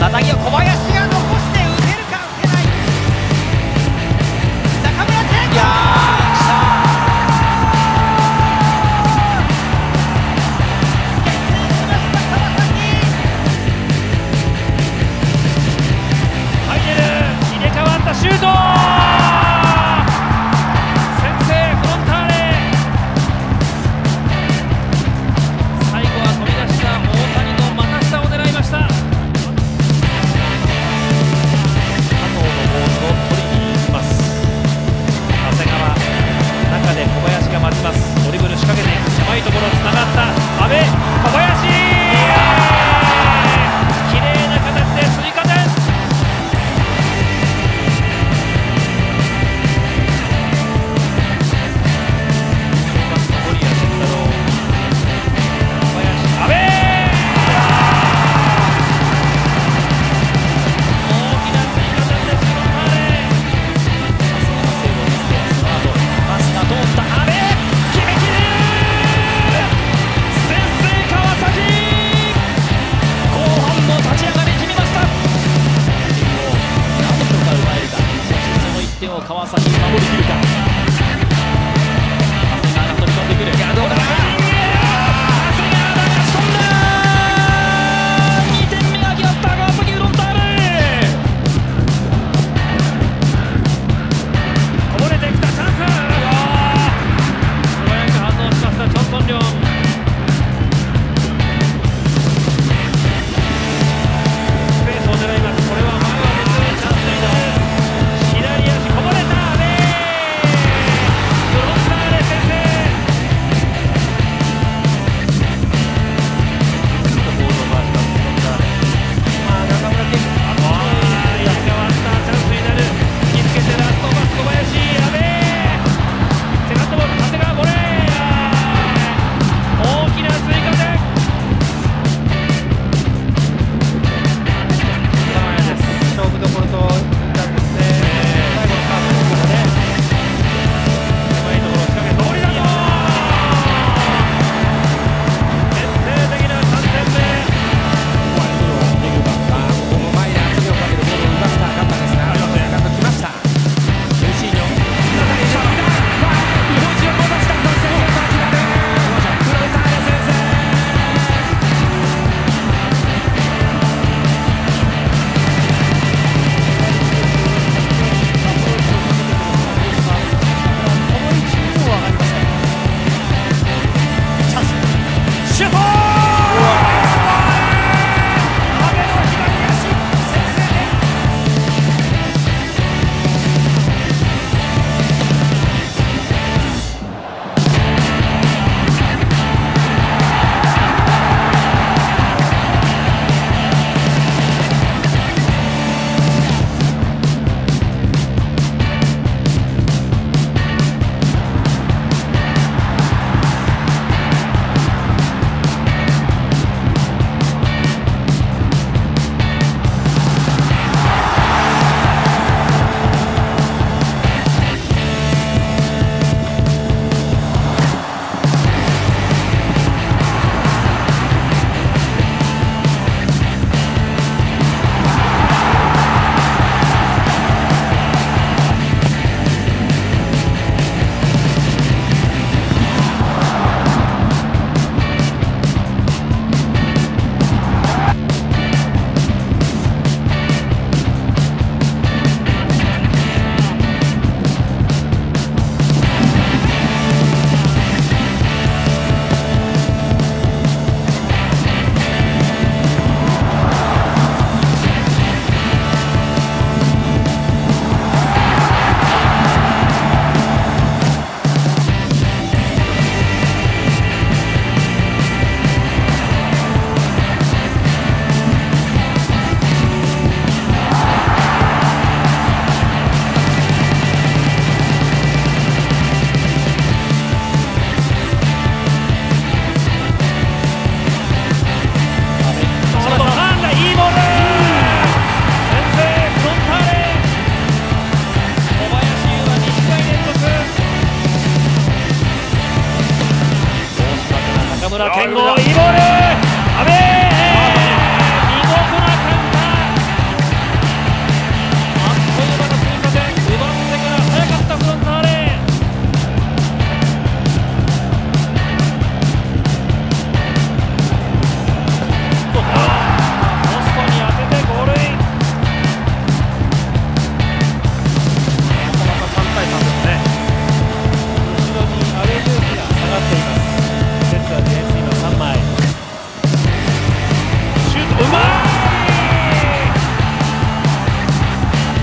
またぎを小林が残して打てるか打てない。中村健吾、いやー来た。シュート先制フロンターレ。最後は飛び出した大谷の股下を狙いました。加藤のボールを取りに行きます。長谷川、中で小林が待ちます。ドリブル仕掛けていく。狭いところつながった阿部、小林、綺麗な形で追加点。川崎守りきるか。長谷川が飛び込んでくる。いやどうだ。長谷川が仕込んだ。2点目が決まった川崎フロンターレ。こぼれてきたチャンス。素早く反応しましたチョンソンリョン。スペースを狙います。これは前は別にチャンスになる。左足こぼれた。村健吾、いいボール、阿部